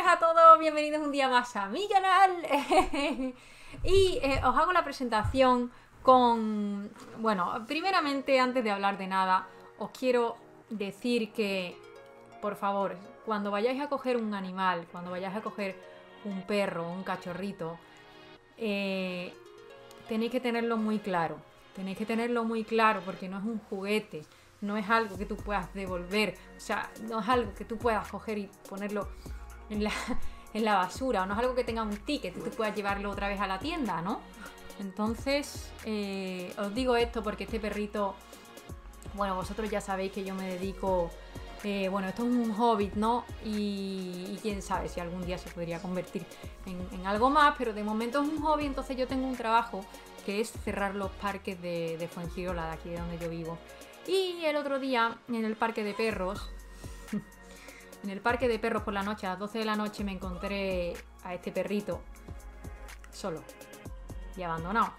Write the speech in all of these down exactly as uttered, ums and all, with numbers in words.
a todos, bienvenidos un día más a mi canal. Y eh, os hago la presentación con... Bueno, primeramente, antes de hablar de nada, os quiero decir que, por favor, cuando vayáis a coger un animal, cuando vayáis a coger un perro, un cachorrito, eh, tenéis que tenerlo muy claro. Tenéis que tenerlo muy claro porque no es un juguete, no es algo que tú puedas devolver, o sea, no es algo que tú puedas coger y ponerlo en la, en la basura, o no es algo que tenga un ticket y tú puedas llevarlo otra vez a la tienda, ¿no? Entonces, eh, os digo esto porque este perrito, bueno, vosotros ya sabéis que yo me dedico, eh, bueno, esto es un hobby, ¿no? Y, y quién sabe si algún día se podría convertir en, en algo más, pero de momento es un hobby, entonces yo tengo un trabajo que es cerrar los parques de, de Fuengirola, de aquí de donde yo vivo. Y el otro día, en el parque de perros, en el parque de perros por la noche, a las doce de la noche, me encontré a este perrito solo y abandonado.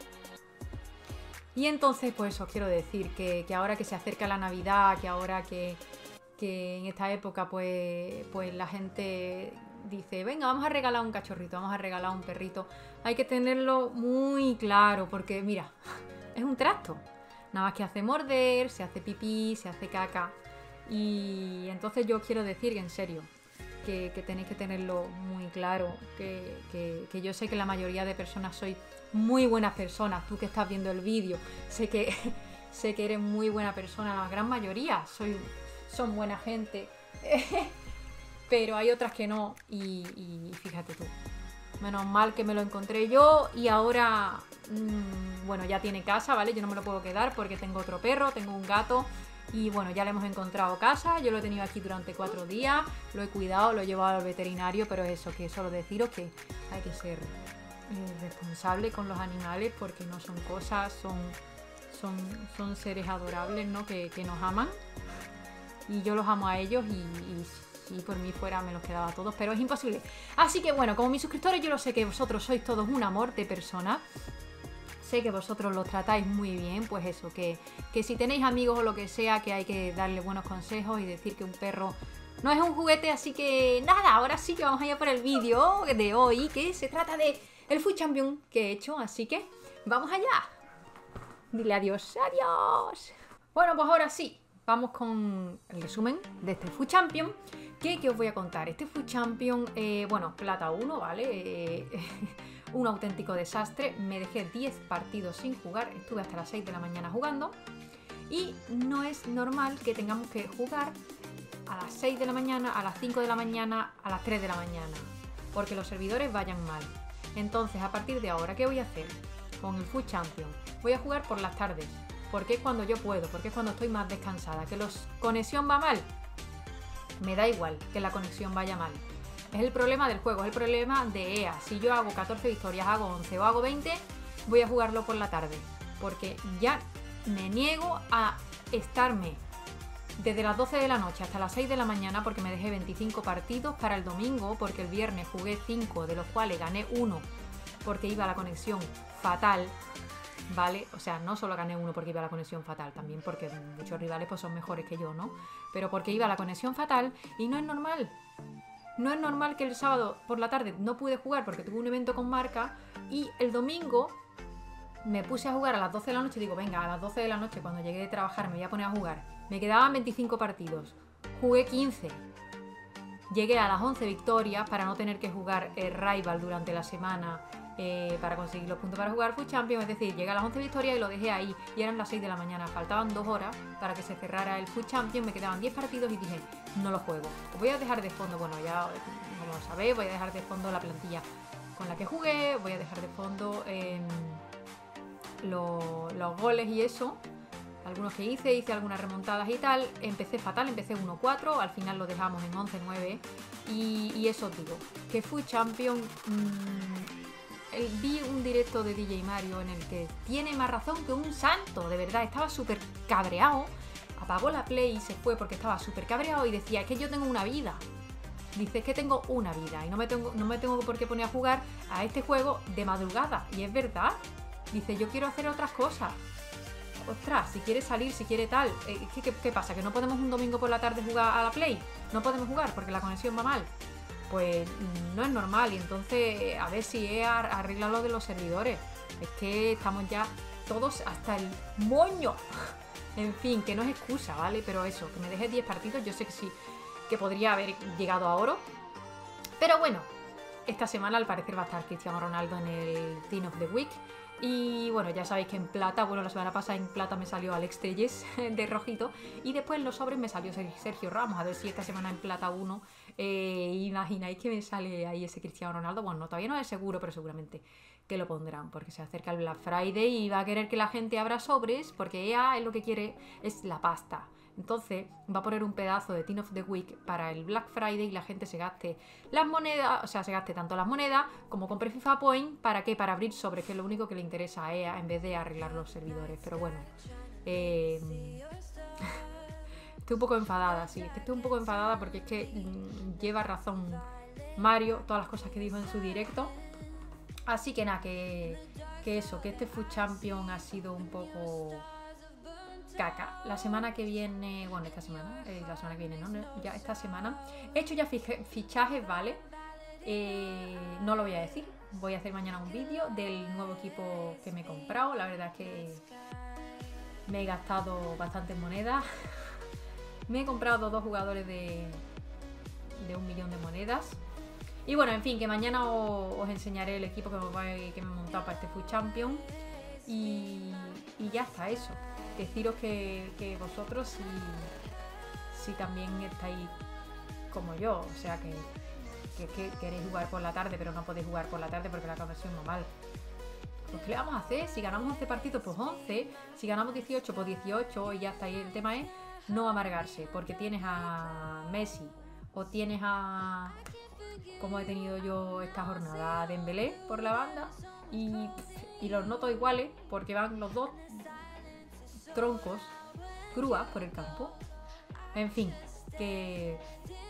Y entonces, pues os quiero decir que, que ahora que se acerca la Navidad, que ahora que, que en esta época, pues, pues la gente dice, venga, vamos a regalar un cachorrito, vamos a regalar un perrito. Hay que tenerlo muy claro, porque mira, es un trasto. Nada más que hace morder, se hace pipí, se hace caca. Y entonces yo quiero decir, en serio, que, que tenéis que tenerlo muy claro, que, que, que yo sé que la mayoría de personas sois muy buenas personas. Tú que estás viendo el vídeo, sé que, sé que eres muy buena persona, la gran mayoría soy, son buena gente. Pero hay otras que no, y, y fíjate tú. Menos mal que me lo encontré yo y ahora, mmm, bueno, ya tiene casa, ¿vale? Yo no me lo puedo quedar porque tengo otro perro, tengo un gato y bueno, ya le hemos encontrado casa. Yo lo he tenido aquí durante cuatro días, lo he cuidado, lo he llevado al veterinario, pero eso, que solo deciros que hay que ser eh, responsable con los animales porque no son cosas, son, son, son seres adorables, ¿no? Que, que nos aman y yo los amo a ellos y... y si por mí fuera me los quedaba a todos, pero es imposible. Así que bueno, como mis suscriptores, yo lo sé que vosotros sois todos un amor de persona. Sé que vosotros los tratáis muy bien, pues eso, que, que si tenéis amigos o lo que sea, que hay que darle buenos consejos y decir que un perro no es un juguete. Así que nada, ahora sí que vamos allá por el vídeo de hoy, que se trata de el Food Champion que he hecho, así que vamos allá. Dile adiós, adiós. Bueno, pues ahora sí, vamos con el resumen de este Food Champion. ¿Qué, ¿Qué os voy a contar? Este Food Champion, eh, bueno, plata uno, ¿vale? Eh, un auténtico desastre. Me dejé diez partidos sin jugar. Estuve hasta las seis de la mañana jugando. Y no es normal que tengamos que jugar a las seis de la mañana, a las cinco de la mañana, a las tres de la mañana. Porque los servidores vayan mal. Entonces, a partir de ahora, ¿qué voy a hacer con el Food Champion? Voy a jugar por las tardes. Porque es cuando yo puedo, porque es cuando estoy más descansada. ¿Que la conexión va mal? Me da igual que la conexión vaya mal. Es el problema del juego, es el problema de E A. Si yo hago catorce victorias, hago once o hago veinte, voy a jugarlo por la tarde. Porque ya me niego a estarme desde las doce de la noche hasta las seis de la mañana, porque me dejé veinticinco partidos para el domingo, porque el viernes jugué cinco, de los cuales gané uno porque iba la conexión fatal. ¿Vale? O sea, no solo gané uno porque iba la conexión fatal, también porque muchos rivales pues son mejores que yo, ¿no? Pero porque iba la conexión fatal y no es normal. No es normal que el sábado por la tarde no pude jugar porque tuve un evento con marca y el domingo me puse a jugar a las doce de la noche. Digo, venga, a las doce de la noche cuando llegué de trabajar me voy a poner a jugar. Me quedaban veinticinco partidos. Jugué quince. Llegué a las once victorias para no tener que jugar el Rival durante la semana. Eh, para conseguir los puntos para jugar Food Champion, es decir, llegué a las once victorias y lo dejé ahí y eran las seis de la mañana, faltaban dos horas para que se cerrara el Food Champion, me quedaban diez partidos y dije, no lo juego. Os voy a dejar de fondo, bueno, ya como lo sabéis, voy a dejar de fondo la plantilla con la que jugué, voy a dejar de fondo eh, lo, los goles y eso, algunos que hice, hice algunas remontadas y tal. Empecé fatal, empecé uno cuatro, al final lo dejamos en once nueve y, y eso os digo, que Food Champion... Mmm, vi un directo de D J Mario en el que tiene más razón que un santo, de verdad, estaba súper cabreado, apagó la play y se fue porque estaba súper cabreado y decía, es que yo tengo una vida, dice, es que tengo una vida y no me tengo, no me tengo por qué poner a jugar a este juego de madrugada, y es verdad, dice, yo quiero hacer otras cosas, ostras, si quiere salir, si quiere tal, ¿qué, qué, qué pasa? ¿Que no podemos un domingo por la tarde jugar a la play? No podemos jugar porque la conexión va mal. pues no es normal. Y entonces a ver si es arregla lo de los servidores. Es que estamos ya todos hasta el moño. En fin, que no es excusa, ¿vale? Pero eso, que me deje diez partidos, yo sé que sí, que podría haber llegado a oro. Pero bueno, esta semana al parecer va a estar Cristiano Ronaldo en el Team of the Week. Y bueno, ya sabéis que en plata, bueno, la semana pasada en plata me salió Alex Telles de rojito. Y después en los sobres me salió Sergio Ramos. A ver si esta semana en plata uno, eh, imagináis que me sale ahí ese Cristiano Ronaldo. Bueno, todavía no es seguro, pero seguramente que lo pondrán, porque se acerca el Black Friday y va a querer que la gente abra sobres, porque ella es lo que quiere, es la pasta. Entonces va a poner un pedazo de Team of the Week para el Black Friday y la gente se gaste las monedas, o sea, se gaste tanto las monedas como compre FIFA Point. ¿Para qué? Para abrir sobres, que es lo único que le interesa a E A en vez de arreglar los servidores. Pero bueno, eh... estoy un poco enfadada, sí, estoy un poco enfadada porque es que mmm, lleva razón Mario, todas las cosas que dijo en su directo. Así que nada, que, que eso, que este Food Champion ha sido un poco caca. La semana que viene, bueno, esta semana, eh, la semana que viene, ¿no? Ya esta semana. He hecho ya fichajes, ¿vale? Eh, no lo voy a decir. Voy a hacer mañana un vídeo del nuevo equipo que me he comprado. La verdad es que me he gastado bastantes monedas. Me he comprado dos jugadores de, de un millón de monedas. Y bueno, en fin, que mañana os, os enseñaré el equipo que me, que me he montado para este Food Champion. Y, y ya está, eso. Deciros que, que vosotros si, si también estáis como yo, o sea que, que, que queréis jugar por la tarde, pero no podéis jugar por la tarde porque la conexión no mal. Pues ¿qué le vamos a hacer? Si ganamos once partidos, pues once. Si ganamos dieciocho, pues dieciocho. Y ya está. Y el tema es no amargarse, porque tienes a Messi o tienes a... como he tenido yo esta jornada, a Dembélé por la banda, y, y los noto iguales porque van los dos troncos grúas por el campo. En fin, que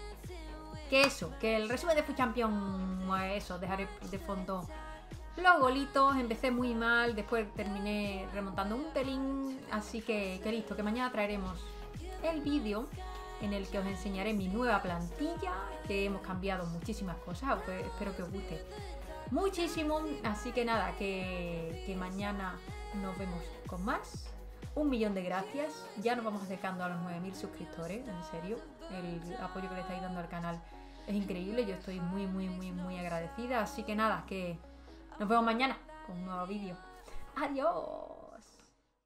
que eso, que el resumen de Food Champion, eso, dejaré de fondo los golitos. Empecé muy mal, después terminé remontando un pelín, así que, que listo, que mañana traeremos el vídeo en el que os enseñaré mi nueva plantilla, que hemos cambiado muchísimas cosas, pues espero que os guste muchísimo. Así que nada, que, que mañana nos vemos con más. Un millón de gracias, ya nos vamos acercando a los nueve mil suscriptores, en serio, el apoyo que le estáis dando al canal es increíble, yo estoy muy muy muy muy agradecida. Así que nada, que nos vemos mañana con un nuevo vídeo. Adiós.